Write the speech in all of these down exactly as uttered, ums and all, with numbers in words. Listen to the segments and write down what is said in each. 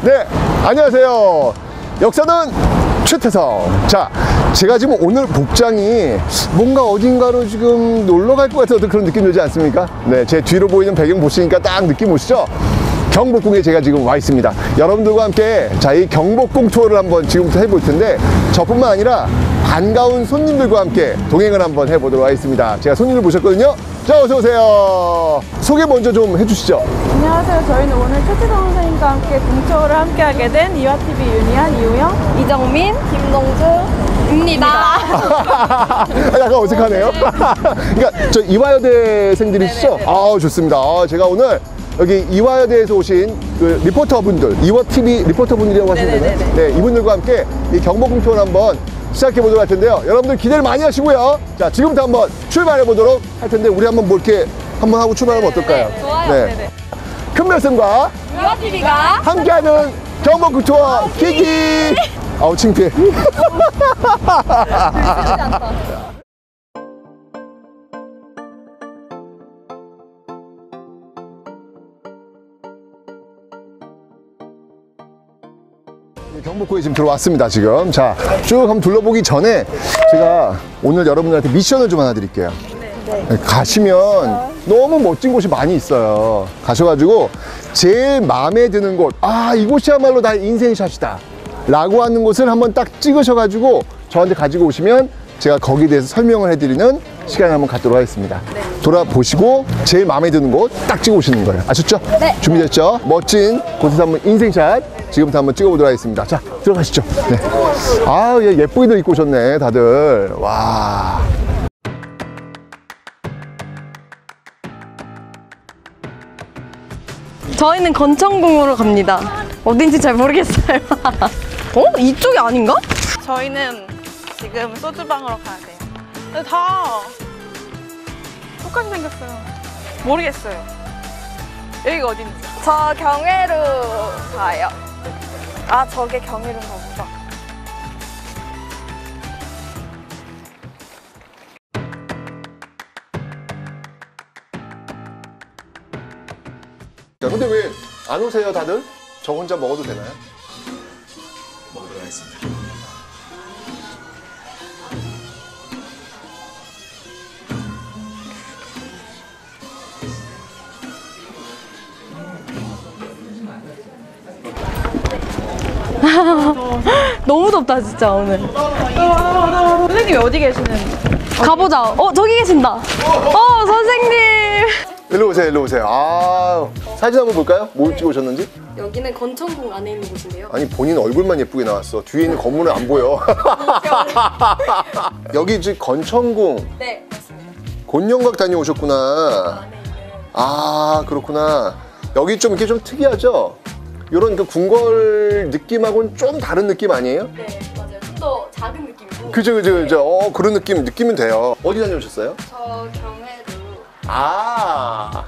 네, 안녕하세요. 역사는 최태성. 자, 제가 지금 오늘 복장이 뭔가 어딘가로 지금 놀러 갈 것 같은 어떤 그런 느낌 들지 않습니까? 네, 제 뒤로 보이는 배경 보시니까 딱 느낌 오시죠? 경복궁에 제가 지금 와 있습니다. 여러분들과 함께 자, 이 경복궁 투어를 한번 지금부터 해볼 텐데 저뿐만 아니라 반가운 손님들과 함께 동행을 한번 해보도록 하겠습니다. 제가 손님을 모셨거든요. 자, 어서 오세요. 소개 먼저 좀 해주시죠. 안녕하세요. 저희는 오늘 최태성 선생님과 함께 궁투어를 함께 하게 된 이와티비 유니한 이우영, 이정민, 김동주입니다. 아, 약간 어색하네요. 그러니까 저 이화여대생들이시죠? 네네네. 아, 좋습니다. 아, 제가 오늘 여기 이화여대에서 오신 그 리포터분들, 이와티비 리포터분들이라고 하시면 되나요? 네, 이분들과 함께 이 경복궁 투어를 한번 시작해 보도록 할 텐데요. 여러분들 기대를 많이 하시고요. 자, 지금부터 한번 출발해 보도록 할 텐데 우리 한번 뭐 이렇게 한번 하고 출발하면 어떨까요? 네, 좋아요. 네. 네네. 큰 말씀과 이와티비가 함께하는 경복궁 투어 키기. 아우, 창피해. 경복궁에 지금 들어왔습니다. 지금 자, 쭉 한번 둘러보기 전에 제가 오늘 여러분들한테 미션을 좀 하나 드릴게요. 네. 가시면 너무 멋진 곳이 많이 있어요. 가셔가지고 제일 마음에 드는 곳, 아, 이곳이야말로 나의 인생샷이다 라고 하는 곳을 한번 딱 찍으셔가지고 저한테 가지고 오시면 제가 거기에 대해서 설명을 해드리는 시간을 한번 갖도록 하겠습니다. 네. 돌아보시고 제일 마음에 드는 곳 딱 찍어 오시는 거예요. 아셨죠? 네. 준비됐죠? 멋진 곳에서 한번 인생샷 지금부터 한번 찍어보도록 하겠습니다. 자, 들어가시죠. 네. 아, 예, 예쁘게들 입고 오셨네, 다들. 와. 저희는 건천궁으로 갑니다. 어딘지 잘 모르겠어요. 어? 이쪽이 아닌가? 저희는 지금 소주방으로 가야 돼요. 근데 다 똑같이 생겼어요. 모르겠어요. 여기가 어딘지. 저 경회로 가요. 아, 저게 경회로인가 보다. 자, 근데 왜 안 오세요, 다들? 저 혼자 먹어도 되나요? 먹도록 하겠습니다. 너무 덥다, 진짜, 오늘. 선생님이 어디 계시는? 가보자. 어, 저기 계신다. 어, 선생님. 일로 오세요, 일로 오세요. 아, 사진 한번 볼까요? 뭘 찍어 오셨는지? 여기는 건천궁 안에 있는 곳인데요. 아니, 본인 얼굴만 예쁘게 나왔어. 뒤에 있는 건물은 안 보여. 여기 지금 건천궁. 네, 맞습니다. 곤영각 다녀오셨구나. 안에 있는. 아, 그렇구나. 여기 좀 이렇게 좀 특이하죠? 이런 그 궁궐 느낌하고는 좀 다른 느낌 아니에요? 네, 맞아요. 좀 더 작은 느낌이고. 그죠, 그죠, 그죠. 어, 그런 느낌, 느낌은 돼요. 어디 다녀오셨어요? 저 경회로. 아.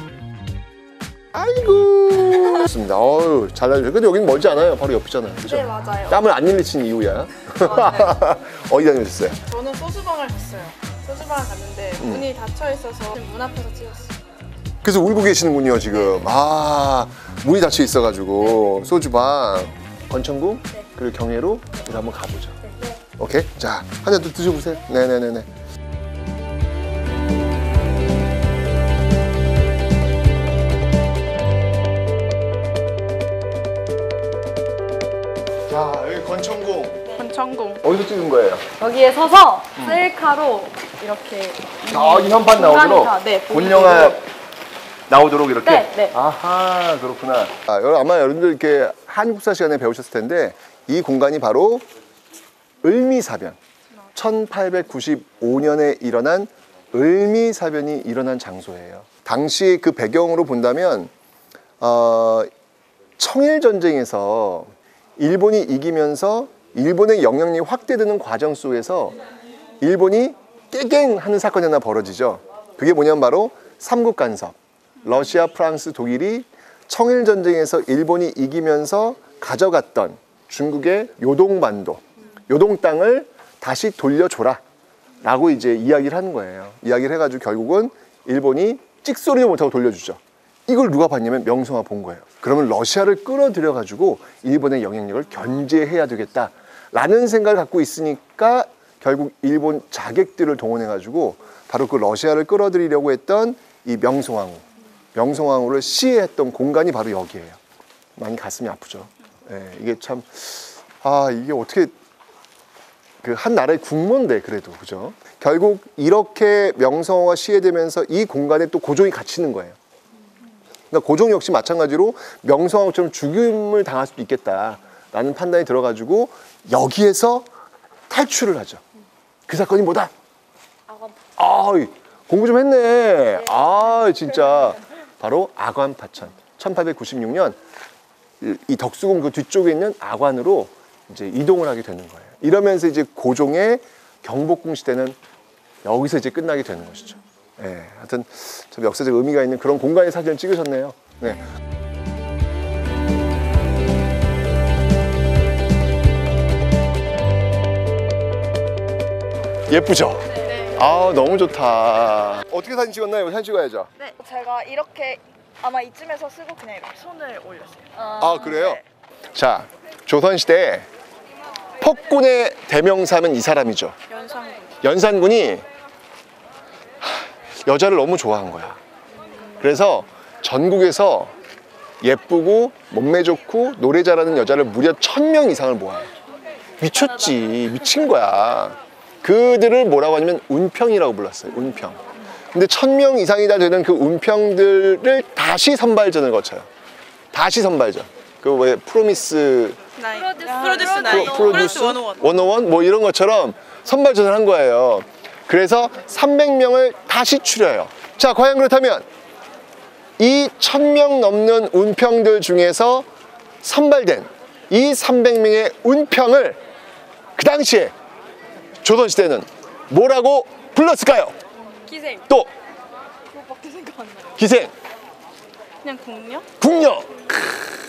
아이고. 좋습니다. 어우, 잘 다녀오셨어요. 근데 여긴 멀지 않아요. 바로 옆이잖아요. 그죠? 네, 맞아요. 땀을 안 흘리친 이유야. 어디 다녀오셨어요? 저는 소주방을 갔어요. 소주방을 갔는데 음. 문이 닫혀 있어서 문 앞에서 찍었어요. 그래서 울고 계시는군요, 지금. 아, 문이 닫혀 있어가지고. 소주방, 건천궁, 네. 그리고 경회로 우리 한번 가보죠. 네, 네. 오케이? 자, 한 잔 더 드셔보세요. 네네네네. 자, 여기 건천궁. 건천궁. 어디서 찍은 거예요? 여기에 서서 셀카로 이렇게. 아, 이 현판 공간이 나오도록? 다, 네, 본영화 나오도록 이렇게? 네, 네. 아하, 그렇구나. 아, 여러분, 아마 여러분들 이렇게 한국사 시간에 배우셨을 텐데 이 공간이 바로 을미사변. 천팔백구십오 년에 일어난 을미사변이 일어난 장소예요. 당시 그 배경으로 본다면 어, 청일전쟁에서 일본이 이기면서 일본의 영향력이 확대되는 과정 속에서 일본이 깨갱하는 사건이 하나 벌어지죠. 그게 뭐냐면 바로 삼국 간섭. 러시아, 프랑스, 독일이 청일전쟁에서 일본이 이기면서 가져갔던 중국의 요동반도, 요동 땅을 다시 돌려줘라 라고 이제 이야기를 하는 거예요. 이야기를 해가지고 결국은 일본이 찍소리도 못하고 돌려주죠. 이걸 누가 봤냐면 명성황후가 본 거예요. 그러면 러시아를 끌어들여 가지고 일본의 영향력을 견제해야 되겠다라는 생각을 갖고 있으니까 결국 일본 자객들을 동원해 가지고 바로 그 러시아를 끌어들이려고 했던 이 명성황후, 명성황후를 시해했던 공간이 바로 여기예요. 많이 가슴이 아프죠. 예, 이게 참, 아, 이게 어떻게 그 한 나라의 국모인데 그래도, 그죠? 결국 이렇게 명성황후가 시해되면서 이 공간에 또 고종이 갇히는 거예요. 그러니까 고종 역시 마찬가지로 명성황후처럼 죽임을 당할 수도 있겠다라는 판단이 들어가지고 여기에서 탈출을 하죠. 그 사건이 뭐다? 아, 공부 좀 했네. 아, 진짜 바로 아관파천. 천팔백구십육 년 이 덕수궁 그 뒤쪽에 있는 아관으로 이제 이동을 하게 되는 거예요. 이러면서 이제 고종의 경복궁 시대는 여기서 이제 끝나게 되는 것이죠. 예, 하여튼 좀 역사적 의미가 있는 그런 공간의 사진을 찍으셨네요. 네. 예쁘죠? 네. 아, 너무 좋다. 어떻게 사진 찍었나요? 사진 찍어야죠. 네. 제가 이렇게 아마 이쯤에서 쓰고 그냥 이렇게 손을 올렸어요. 아, 그래요? 자, 조선시대에 폭군의 대명사는 이 사람이죠. 연상군. 연산군이 여자를 너무 좋아한 거야. 그래서 전국에서 예쁘고 몸매 좋고 노래 잘하는 여자를 무려 천 명 이상을 모아요. 미쳤지. 미친 거야. 그들을 뭐라고 하냐면 운평이라고 불렀어요. 운평. 근데 천 명 이상이 다 되는 그 운평들을 다시 선발전을 거쳐요. 다시 선발전. 그 왜 프로미스 프로듀스 나인. 프로듀스 백일 뭐 이런 것처럼 선발전을 한 거예요. 그래서 삼백 명을 다시 추려요. 자, 과연 그렇다면 이 천 명 넘는 운평들 중에서 선발된 이 삼백 명의 운평을 그 당시에 조선시대는 뭐라고 불렀을까요? 기생. 또 그거밖에 생각 안 나요. 기생, 그냥 궁녀? 궁녀. 크으.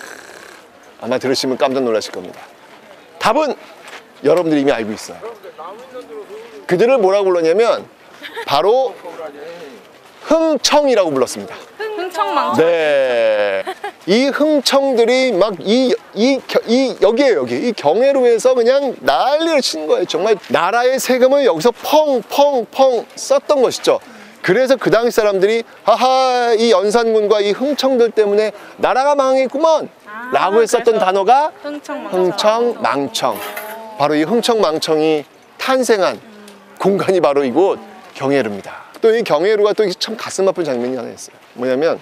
아마 들으시면 깜짝 놀라실 겁니다. 답은 여러분들이 이미 알고 있어요. 그들을 뭐라고 불렀냐면 바로 흥청이라고 불렀습니다. 흥청망청. 네. 이 흥청들이 막 이, 이, 이, 여기에요, 여기. 이 경회로에서 그냥 난리를 치는 거예요. 정말 나라의 세금을 여기서 펑펑펑 썼던 것이죠. 그래서 그 당시 사람들이, 하하, 이 연산군과 이 흥청들 때문에 나라가 망했구먼. 아, 라고 했었던 단어가 흥청망청. 흥청망청. 바로 이 흥청망청이 탄생한 공간이 바로 이곳 경회루입니다. 또 이 경회루가 또 참 가슴 아픈 장면이 하나 있어요. 뭐냐면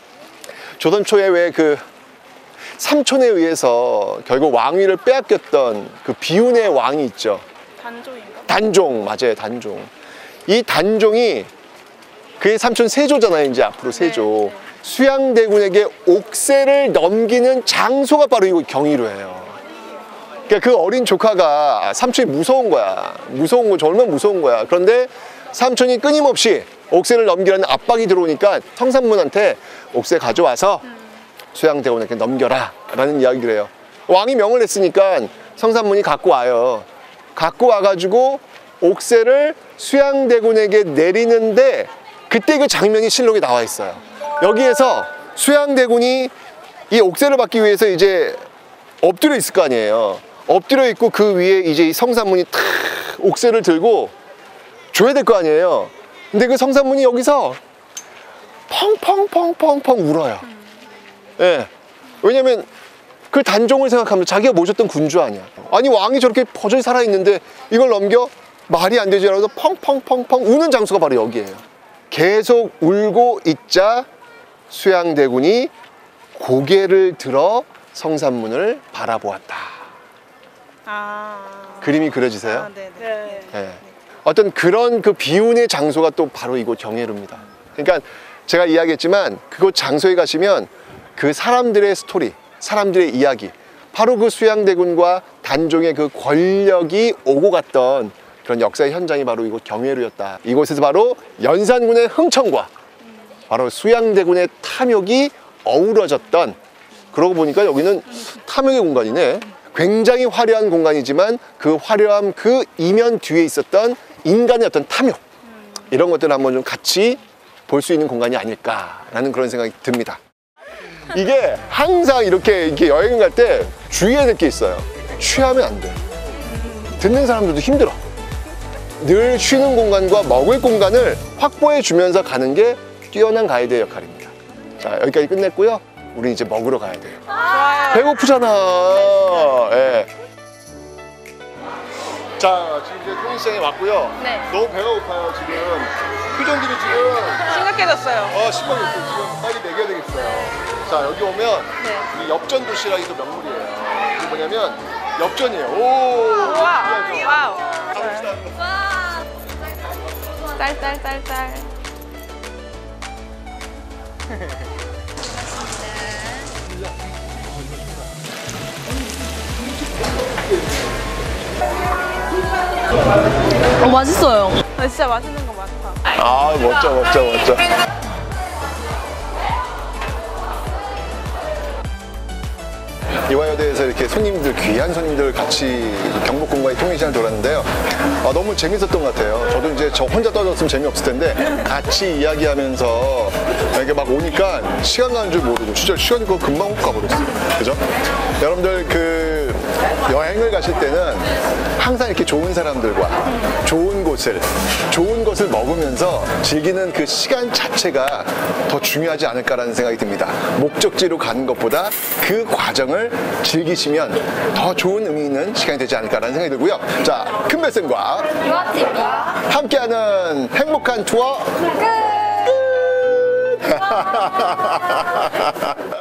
조선 초에 왜 그 삼촌에 의해서 결국 왕위를 빼앗겼던 그 비운의 왕이 있죠. 단조인가? 단종, 맞아요, 단종. 이 단종이 그의 삼촌 세조잖아요, 이제 앞으로 세조. 네, 네. 수양대군에게 옥새를 넘기는 장소가 바로 이곳 경의루예요. 그러니까 그 어린 조카가 삼촌이 무서운 거야. 무서운 거, 정말 무서운 거야. 그런데 삼촌이 끊임없이 옥새를 넘기라는 압박이 들어오니까 성산문한테 옥새 가져와서 수양대군에게 넘겨라 라는 이야기를 해요. 왕이 명을 했으니까 성산문이 갖고 와요. 갖고 와가지고 옥새를 수양대군에게 내리는데 그때 그 장면이 실록에 나와 있어요. 여기에서 수양대군이 이 옥새를 받기 위해서 이제 엎드려 있을 거 아니에요. 엎드려 있고 그 위에 이제 이 성산문이 탁 옥새를 들고 줘야 될 거 아니에요. 근데 그 성산문이 여기서 펑펑펑펑펑 울어요. 예. 네. 왜냐면 그 단종을 생각하면 자기가 모셨던 군주 아니야. 아니 왕이 저렇게 버젓이 살아있는데 이걸 넘겨? 말이 안 되지 않아서 펑펑펑펑 우는 장소가 바로 여기예요. 계속 울고 있자 수양대군이 고개를 들어 성산문을 바라보았다. 아. 그림이 그려지세요? 아, 네네. 네. 네. 어떤 그런 그 비운의 장소가 또 바로 이곳 경회루입니다. 그러니까 제가 이야기했지만 그곳 장소에 가시면 그 사람들의 스토리, 사람들의 이야기, 바로 그 수양대군과 단종의 그 권력이 오고 갔던 그런 역사의 현장이 바로 이곳 경회루였다. 이곳에서 바로 연산군의 흥청과 바로 수양대군의 탐욕이 어우러졌던, 그러고 보니까 여기는 탐욕의 공간이네. 굉장히 화려한 공간이지만 그 화려함 그 이면 뒤에 있었던 인간의 어떤 탐욕, 이런 것들을 한번 좀 같이 볼 수 있는 공간이 아닐까라는 그런 생각이 듭니다. 이게 항상 이렇게, 이렇게 여행 갈 때 주의해야 될 게 있어요. 취하면 안 돼. 듣는 사람들도 힘들어. 늘 쉬는 공간과 먹을 공간을 확보해 주면서 가는 게 뛰어난 가이드의 역할입니다. 자, 여기까지 끝냈고요. 우리 이제 먹으러 가야 돼요. 배고프잖아. 예. 자, 지금 이제 통일시장에 왔고요. 네. 너무 배가 고파요, 지금. 표정들이 지금. 심각해졌어요. 아, 신발이 없어. 지금 빨리 먹여야 되겠어요. 자, 여기 오면 네. 이 엽전 도시락이 또 명물이에요. 이게 뭐냐면 엽전이에요. 오! 와우. 와우. 가봅시다. 짤짤짤짤. 어, 맛있어요. 아, 진짜 맛있는 거 많다. 아, 멋져, 멋져, 멋져. 이화여대에서 이렇게 손님들, 귀한 손님들 같이 경복궁과의 통일시장을 돌았는데요. 아, 너무 재밌었던 것 같아요. 저도 이제 저 혼자 떨어졌으면 재미없을 텐데 같이 이야기하면서 이렇게 막 오니까 시간 가는 줄 모르고 진짜 시간이 그거 금방 훅 가버렸어요. 그죠? 여러분들 그 여행을 가실 때는 항상 이렇게 좋은 사람들과 좋은 곳을, 좋은 것을 먹으면서 즐기는 그 시간 자체가 더 중요하지 않을까라는 생각이 듭니다. 목적지로 가는 것보다 그 과정을 즐기시면 더 좋은 의미 있는 시간이 되지 않을까라는 생각이 들고요. 자, 큰별쌤과 함께하는 행복한 투어 끝!